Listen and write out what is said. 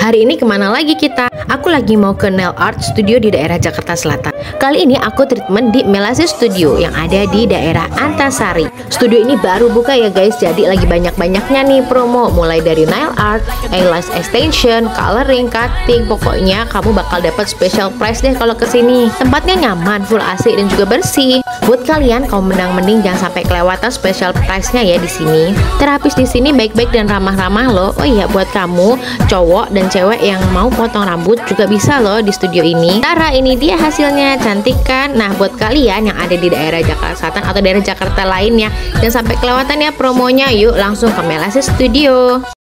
Hari ini kemana lagi kita? Aku lagi mau ke Nail Art Studio di daerah Jakarta Selatan. Kali ini aku treatment di Melasi Studio yang ada di daerah Antasari. Studio ini baru buka ya guys, jadi lagi banyak-banyaknya nih promo. Mulai dari nail art, eyelash extension, coloring, cutting. Pokoknya kamu bakal dapat special price deh kalau kesini. Tempatnya nyaman, full AC dan juga bersih. Buat kalian kaum mending jangan sampai kelewatan special price-nya ya di sini. Terapis di sini baik-baik dan ramah-ramah loh. Oh iya, buat kamu cowok dan cewek yang mau potong rambut juga bisa loh di studio ini. Tara, ini dia hasilnya, cantik kan? Nah, buat kalian yang ada di daerah Jakarta Selatan atau daerah Jakarta lainnya, jangan sampai kelewatan ya promonya. Yuk langsung ke Melasi Studio.